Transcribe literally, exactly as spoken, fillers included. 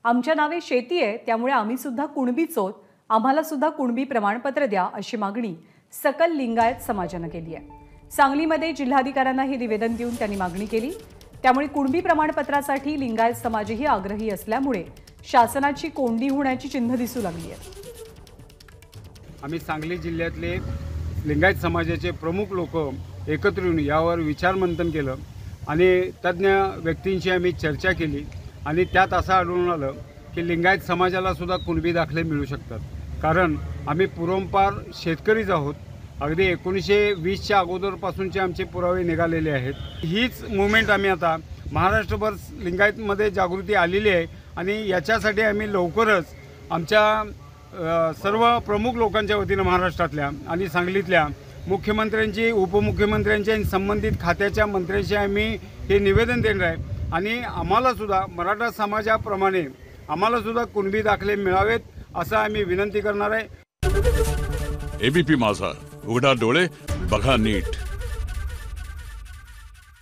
आमच्या नावे शेती आहे, त्यामुळे आम्ही सुद्धा कुणबीच आहोत, आम्हाला सुद्धा कुणबी प्रमाणपत्र द्या अशी मागणी सकल लिंगायत समाजाने केली आहे। सांगलीमध्ये जिल्हाधिकाऱ्यांना हे निवेदन देऊन त्यांनी मागणी केली। त्यामुळे कुणबी प्रमाणपत्रासाठी लिंगायत समाजही आग्रही असल्यामुळे शासनाची कोंडी होण्याची चिन्ह दिसू लागली आहे। आम्ही सांगली जिल्ह्यातले लिंगायत समाजाचे प्रमुख लोक एकत्र येऊन यावर विचारमंथन केलं आणि तज्ज्ञ व्यक्तींशी आम्ही चर्चा केली आणि त्यात असं आढळून आलं की लिंगायत समाजाला सुद्धा कुणबी दाखले मिळू शकतात, कारण आम्ही पूर्वंपार शेतकरीच आहोत। अगदी एकोणीसशे वीसच्या अगोदरपासूनचे आमचे पुरावे निघालेले आहेत। हीच मुवमेंट आम्ही आता महाराष्ट्रभर लिंगायतमध्ये जागृती आलेली आहे आणि याच्यासाठी आम्ही लवकरच आमच्या सर्व प्रमुख लोकांच्या वतीनं महाराष्ट्रातल्या आणि सांगलीतल्या मुख्यमंत्र्यांची, उपमुख्यमंत्र्यांची आणि संबंधित खात्याच्या मंत्र्यांशी आम्ही हे निवेदन देणार आहे आणि आम्हाला सुद्धा मराठा समाजाप्रमाणे आम्हाला सुद्धा कुणबी दाखले मिळावेत असं आम्ही विनंती करणार आहे। एबीपी माझा, उघडा डोळे बघा नीट।